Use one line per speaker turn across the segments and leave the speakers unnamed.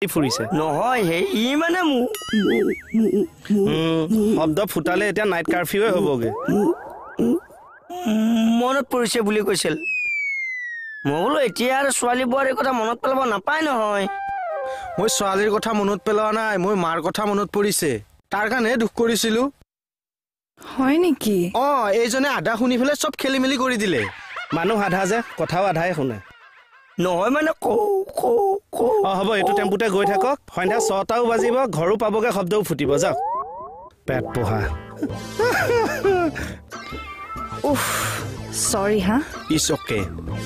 ফুৰিছে
নহয় হে ই মানে
শব্দ ফুটালে এতিয়া নাইট কাৰফিউৱে হ'বগে
মনত পৰিছে বুলি কৈছিল মই বোলো এতিয়া আৰু ছোৱালী বোৱাৰীৰ কথা মনত পেলাব নাপায় নহয়
মই ছোৱালীৰ কথা মনত পেলোৱা নাই মই মাৰ কথা মনত পৰিছে তাৰ কাৰণে দুখ কৰিছিলো
হয় নেকি
এইজনে আধা শুনি ফেলে চব খেলি মেলি কৰি দিলে
মানুহ আধা যে কথাও আধাই শুনে
নহয় মানে
হ'ব এইটো টেম্পুতে গৈ থাকক সন্ধ্যা 6টাও বাজিব ঘৰো পাবগে শব্দও ফুটিব যাওক পেট পোহা
সৰি হা
ইটছ অকে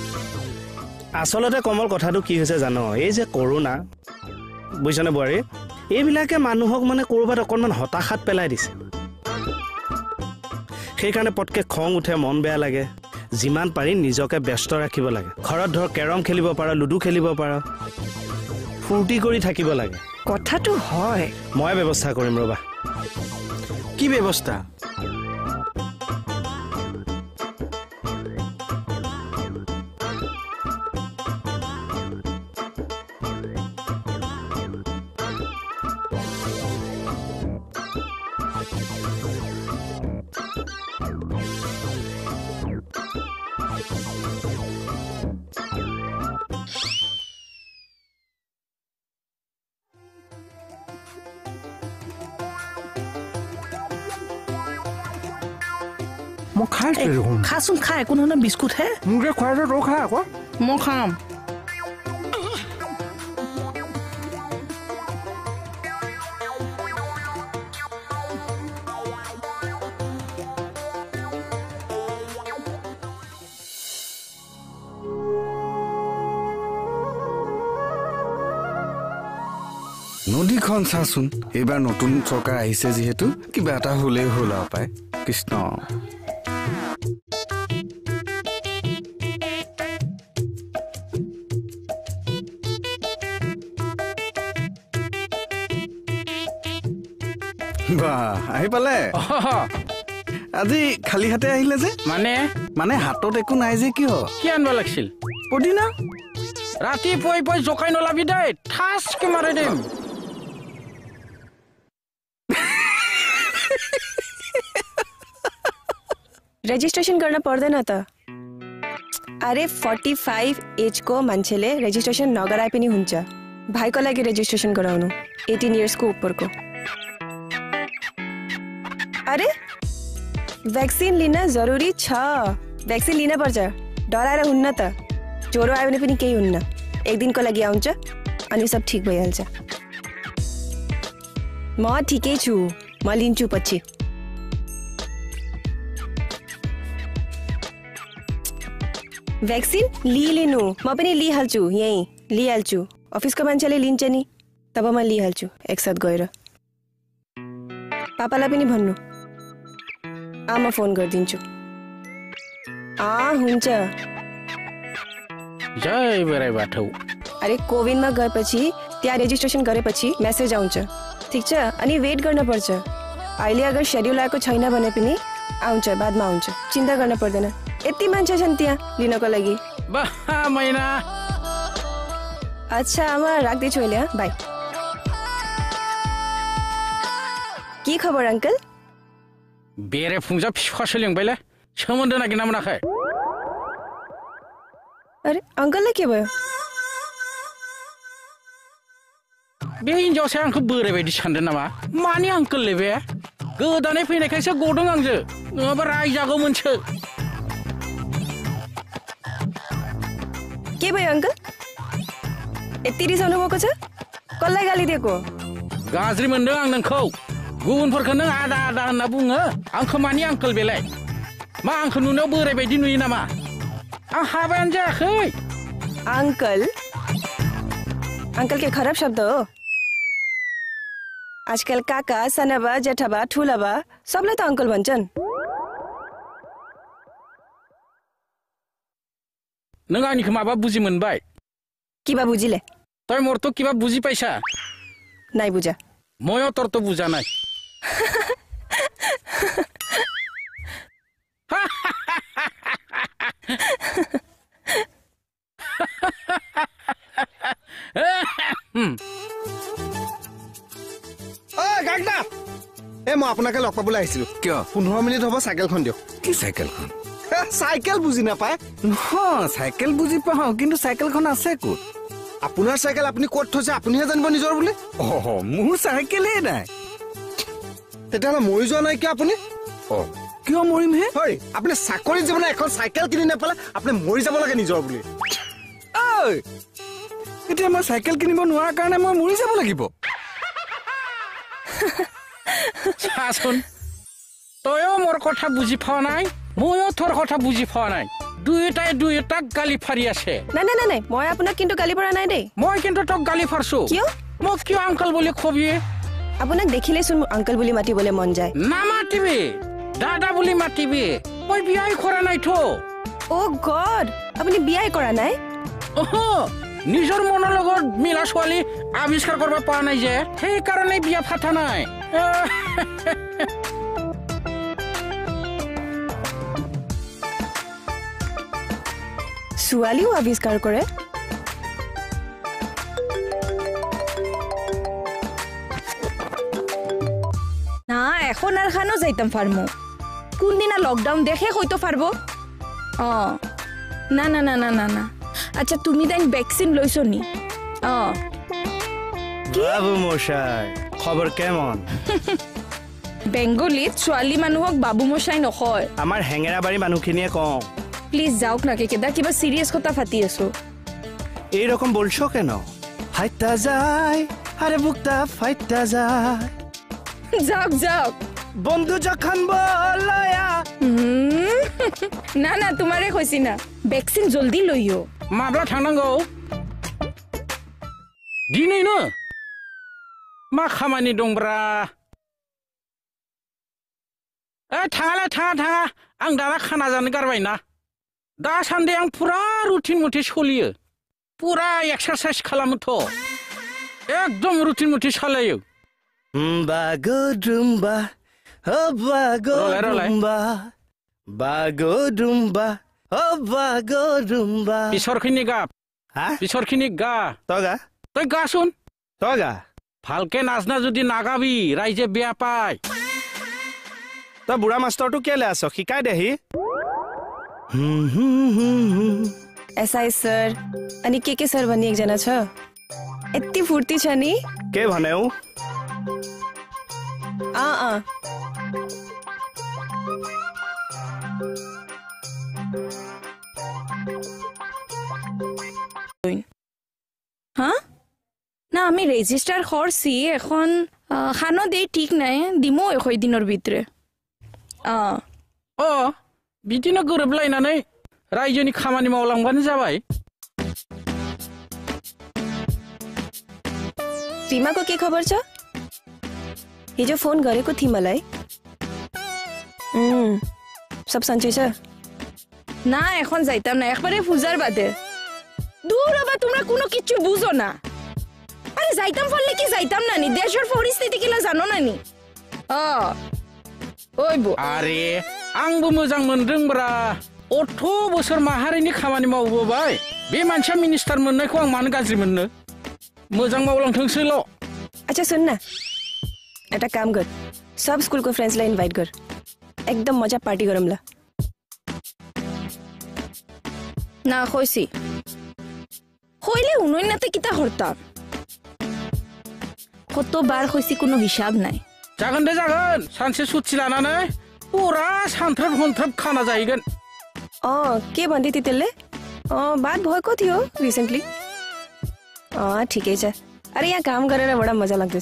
আচলতে কমল কথাটো কি হৈছে জানো এই যে কৰোনা বুজিছনে বোৱাৰী এইবিলাকে মানুহক মানে ক'ৰবাত অকণমান হতাশাত পেলাই দিছে সেইকাৰণে পটকে খং উঠে মন বেয়া লাগে যিমান পাৰি নিজকে ব্যস্ত ৰাখিব লাগে ঘৰত ধৰ কেৰম খেলিব পাৰা লুডু খেলিব পাৰা ফূৰ্তি কৰি থাকিব লাগে
কথাটো হয়
মই ব্যৱস্থা কৰিম ৰবা
কি ব্যৱস্থা
মই খাইছো দেখোন
খাচোন খা একো নহয় বিস্কুট হে
মোক যে খুৱাইছ তই খা আকৌ
মই খাম
নদীখন চাচোন এইবাৰ নতুন চৰকাৰ আহিছে যিহেতু কিবা এটা হলেই হ'ল আৰু পায় কৃষ্ণ বাহ আহি পালে আজি খালি হাতে আহিলে যে মানে হাতত একো নাই যে কিয়
কি আনব লাগিছিল
পদিনা
ৰাতি পই জকাই নলাবি দেই ঠাচকে মাৰি দিম
रजिस्ट्रेशन करना पर्दैन त अरे 45 एज को मान्छेले रजिस्ट्रेशन नगराए पनि हुन्छ भाइको लागि रजिस्ट्रेशन गराउनु 18 इयर्स को ऊपर को अरे भ्याक्सिन लिन जरुरी छ भ्याक्सिन लिन पर्छ डराएर हुन्न त ज्वरो आयो भने पनि केही हुन्न एक दिनको लागि आउँछ अनि सब ठीक भइहाल्छ म ठिकै छु म लिन्छु पछि भ्याक्सिन लिनु म पनि लिहाल्छु यही लिहाल्छु अफिसको मान्छेले लिन्छ नि तब म लिहाल्छु एकसाथ गएर पापालाई पनि भन्नु म फोन गरिदिन्छु हुन्छ
जय बराई बाठौ
अरे कोविनमा गएपछि त्यहाँ रेजिस्ट्रेसन गरेपछि मेसेज आउँछ ठीक छ अनि वेट गर्न पर्छ अहिले अगर शेड्युल आएको छैन भने पनि आउँछ बादमा आउँछ चिन्ता गर्न पर्दैन यति मान्छे छन् त्यहाँ लिनको लागि
महिना
अच्छा आमा राख्दैछु अहिले बाई के खबर अंकल
बेरे फुंजा फिफासो लिंबायले सोमोन्दो नागिरना मोनाखै
अरे अंकललाई के भयो
बे हिन्जावसा आंखौ बोराय बायदि सानदों नामा मानि आंकललै बे गोदानै फैनायखायसो गदों आंजो नङाबा रायजागौमोनसो
के भयो अंकल यति रिसाउनु भएको छ कसलाई गाली दिएको
गाज्रि मोनदों आं नोंखौ गुबुनफोरखौ नों आदा आदा होनना बुङो आंखौ मानि आंकल बेलाय मा आंखौ नुनायाव बोराय बायदि नुयो नामा आं हाबायानो जायाखै
अंकल अंकल के खराब शब्द हो आजकल काका सानाबा जेठाबा ठुलाबा सबले त अंकल भन्छन्
नों आंनिखौ माबा बुजि मोनबाय
किबा बुझिले
तय मोर तो किबा बुझि पाइसा
नाइ बुझा
मयो तोर तो बुझा नाइ
গাগদা এ মই আপোনাকে লগ পাবলৈ আহিছিলো
কিয়
15 মিনিট হ'ব চাইকেলখন দিয়ক
কি চাইকেলখন
চাইকেল বুজি নাপায়
নহয় চাইকেল বুজি পাওঁ কিন্তু চাইকেলখন আছে ক'ত
আপোনাৰ চাইকেল আপুনি ক'ত থৈছে আপুনিহে জানিব নিজৰ বুলি
মোৰ চাইকেলেই নাই
তেতিয়াহ'লে মৰি যোৱা নাই কিয় আপুনি
কিয় মৰিম হে
হয় আপুনি চাকৰিত জীৱনে এখন চাইকেল কিনি নাপালে আপুনি মৰি যাব লাগে নিজৰ বুলি
ঐ এতিয়া মই চাইকেল কিনিব নোৱাৰাৰ কাৰণে মই মৰি যাব লাগিব
চাচোন তইও মোৰ কথা বুজি পোৱা নাই ময়ো তোৰ কথা বুজি পোৱা নাই দুয়োটাই দুয়োটাক গালি ফাৰি আছে
নাই নাই নাই নাই মই আপোনাক কিন্তু গালি পৰা নাই দেই
মই কিন্তু তোক গালি ফাৰছো
কিয়
মোক কিয় আংকল বুলি কবি
আপোনাক দেখিলেচোন মোৰ আংকল বুলি মাতিবলৈ মন যায়
নামাতিবি দাদা বুলি মাতিবি মই বিয়াই কৰা নাইতো
অ' গড আপুনি বিয়াই কৰা নাই
নিজৰ মনৰ লগত মিলা ছোৱালী আৱিষ্কাৰ কৰিব পৰা নাই যে সেইকাৰণে বিয়া ফাটা নাই
ছোৱালীও আৱিষ্কাৰ কৰে
না এখন আর খানো যাইতাম ফার্মো কোন দিনা লকডাউন দেখে হয়তো পারবো না না না না না না আচ্ছা তুমি তাই ভ্যাকসিন লইছো নি
বাবু মশাই খবর কেমন
বেঙ্গলিত ছোৱালী মানুহক বাবু মশাই নকয়
আমাৰ হেঙেৰাবাৰী মানুহখিনিয়ে কওঁ
প্লিজ যাওক না কেকেদা কিবা সিরিয়াস কথা পাতি আছো
এইরকম বলছো কেন ফাইটা যায় আরে বুকটা ফাইটা যায়
যাওক যাওক
বন্ধু যখন বলয়া
না না তোমারে কইছি না ভ্যাকসিন জলদি লইও
माब्ला थांनांगौ दिनैनो मा खामानि दंब्रा थाङालै थाङा आं दाना खाना जानो गारबायना दासान्दि आं फुरा रुटिन मथे सोलियो फुरा एक्सारसाइज खालामोथ' एकदम रुटिन मथे सालायो
बागोदुम्बा ओ बागोदुम्बा बागोदुम्बा ओ बागोदुम्बा
बिसरखिनि गा बिसरखिनि गा तই গাচোন
তই গা
ভালকে নাচনা যদি নাগাবি ৰাইজে বেয়া পায়
তই বুঢ়া মাষ্টৰটো কেলে আছ শিকাই দেহি
एसआई सर अनि के सर भन्ने एकजना छ यति फुर्ती छ नि
के भन्यौ
হ্যাঁ না আমি রেজিস্টার করছি এখন খানো দেই ঠিক নাই দিমো এখই দিনের ভিতরে
बिदिनो गोरोबलायनानै रायजोनि खामानि मावलांबानो जाबाय
रीमा को के खबर छ हिजो फोन गरेको थिए मलाई सब सन्चै छ
না এখন যাইতাম না একবারে পূজার বাদে দূর হবা তোমরা কোনো কিছু বুঝো না আরে যাইতাম ফলে কি যাইতাম না নি দেশের পরিস্থিতি কিলা জানো না নি ওইবো
আরে आंबो मोजां मोनदोंब्रा 18 बोसोर माहारिनि खामानि मावबोबाय बे मानसिया मिनिस्टार मोननायखौ आं मानो गाज्रि मोननो मोजां मावलांथोंसैल
अच्छा सुन ना एटा काम कर सब स्कूल को फ्रेंड्स ला इनवाइट कर एकदम मजा पार्टी गरमला
না কইছি কইলে উনই নাতে কিতা হরতাম কতবার কইছি কোনো হিসাব নাই
जागोन दे जागोन सानसे सुथि लानानै पुरा सानथ्रोब हन्थ्रोब खाना जाहैगोन
के भन्दै थिए त्यसले बात भएको थियो रिसेन्टली ठिकै छ अरे यहाँ काम गरेर बडा मजा लाग्दैछ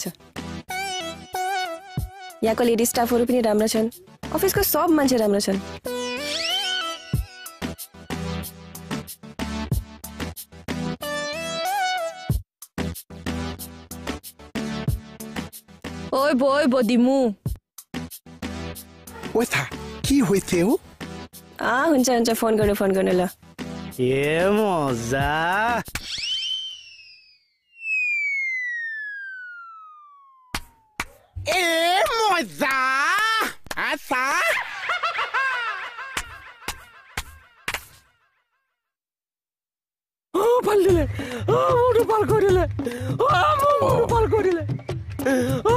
यहाँको लेडी स्टाफहरू पनि राम्रो छन् अफिसको सब मान्छे राम्रो छन्
ওই বই বদিমু
ওইথা কি হইছে ও
हुन्छ हुन्छ फोन गर्नु ल
ए मजा
ए मजा आसा
পাল দিলে মুড়ো পাল করিলে মুড়ো পাল করিলে
অ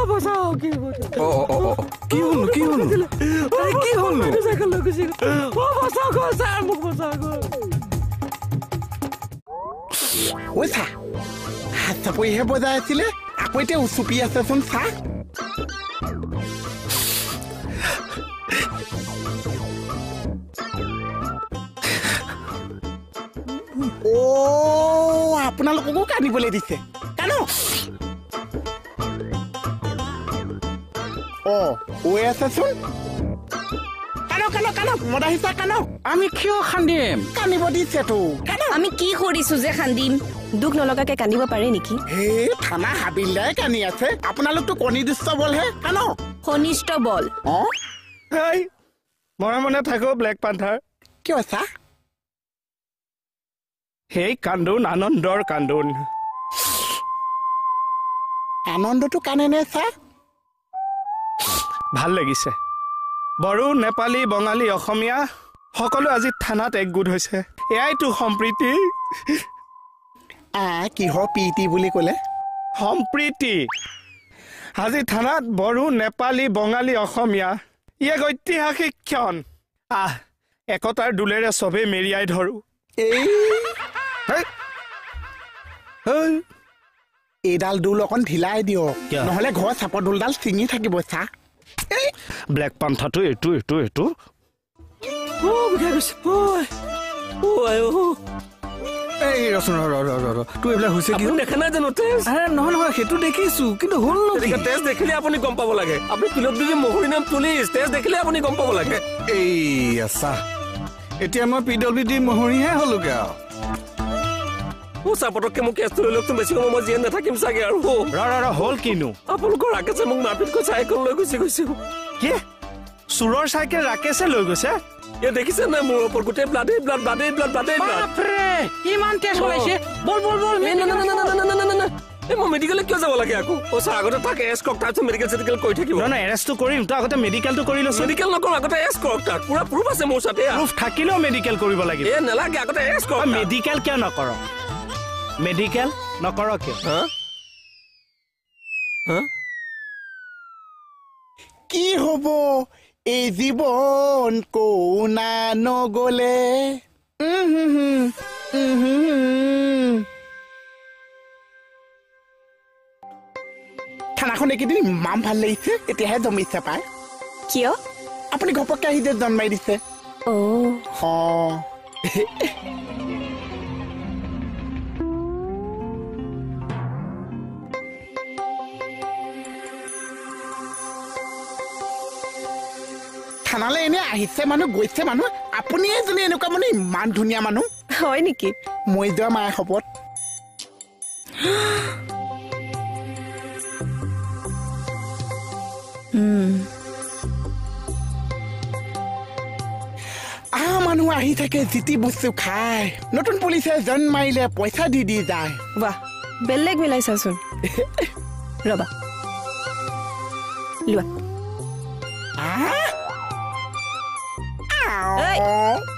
কি হ'ল কি হ'ল আৰে কি হ'ল
চাইকেল লৈ গুচি গ'ল বচাওক ছাৰ মোক বচাওক
ঐ চা হাত চাপৰিহে বজাই আছিলে আকৌ এতিয়া উচুপি আছেচোন চা আপোনালোককো কান্দিবলৈ দিছে কানো ঐ আছেচোন কানো কানো কানো মদ আহিছা কানো
আমি কিয় খান্দিম
কান্দিব দিছেতো কানো
আমি কি কৰিছো যে খান্দিম
দুখ নলগাকে কান্দিব পাৰে নেকি
হে থানা হাবিলাই কান্দি আছে আপোনালোকতো কণিদুষ্ট বলহে কানো
ঘনিষ্ঠ বল
হেই মনে মনে থাকো ব্লেক পান্থাৰ
কিয় চা
সেই কান্দোন আনন্দৰ কান্দোন
আনন্দটো কানেনে চা
ভাল লাগিছে বড়ো নেপালী বঙালী অসমীয়া সকলো আজি থানাত একগোট হৈছে এয়াইতো সম্প্ৰীতি
কিহৰ প্ৰীতি বুলি ক'লে
সম্প্ৰীতি আজি থানাত বড়ো নেপালী বঙালী অসমীয়া ই এক ঐতিহাসিক ক্ষণ একতাৰ দোলেৰে চবেই মেৰিয়াই ধৰো
এইডাল দোল অকণ ঢিলাই দিয়ক নহলে ঘৰৰ চাপৰ দোলডাল ছিঙি থাকিব চা
ব্লেক পান্থাটো এইটো এইটো এইটো
এই ৰচোন তোৰ এইবিলাক হৈছে কি
দেখা নাই জানো তেজ
নহয় নহয় সেইটো দেখিছো কিন্তু হ'ল
তেজ দেখিলে আপুনি গম পাব লাগে আপুনি পিলত যদি মহুৰি নাম পুলিচ তেজ দেখিলে আপুনি গম পাব লাগে
এই আছা এতিয়া মই PWD মহৰিহে হলোগে
চাপটকে মোক কেছটো লৈ লওকচোন বেছি সময় মই জীয়াই নাথাকিম চাগে আৰু
হ'ল কিনো
আপোনালোকৰ ৰাকেশে মোক মাৰপিট কৰি চাইকেল লৈ গুচি গৈছে
কি চুৰৰ চাইকেল ৰাকেশে লৈ গৈছে
এই দেখিছে নাই মোৰ ওপৰত গোটেই ব্লাডে ব্লাড ব্লাডে ব্লাড ব্লাডে
বাপৰে ইমান তেজ ওলাইছে বল বল বল
মই মেডিকেলে কিয় যাব লাগে আকৌ ছাৰ আগতে তাক এছ কৰক তাৰপিছত মেডিকেল চেডিকেল কৰি থাকিব
নহয় এৰেষ্টটো কৰিম তো আগতে মেডিকেলটো কৰি লৈছো
মেডিকেল নকৰো আগতে এছ কৰক তাক পুৰা প্ৰুফ আছে মোৰ সাথে
প্ৰুফ থাকিলেও মেডিকেল কৰিব লাগিব
নালাগে আগতে এছ কৰক
মেডিকেল কিয় নকৰ মেডিকেল নকৰ কিয়
কি হব এই জীৱন কোনা নগলে থানাখন এইকেইদিন ইমান ভাল লাগিছে এতিয়াহে জমিছে পায়
কিয়
আপুনি ঘপককে আহি যে জন্মাই দিছে থানালৈ এনে আহিছে মানুহ গৈছে মানুহ আপুনি এজনী এনেকুৱা মানুহ ইমান ধুনীয়া মানুহ
হয় নেকি
মই যোৱা মায়ে শপত মানুহ আহি থাকে জিতি বস্তু খায় নতুন পুলিচে জন মাৰিলে পইচা দি দি যায়
বাহ বেলেগ মিলাইছাচোন ৰবা লোৱা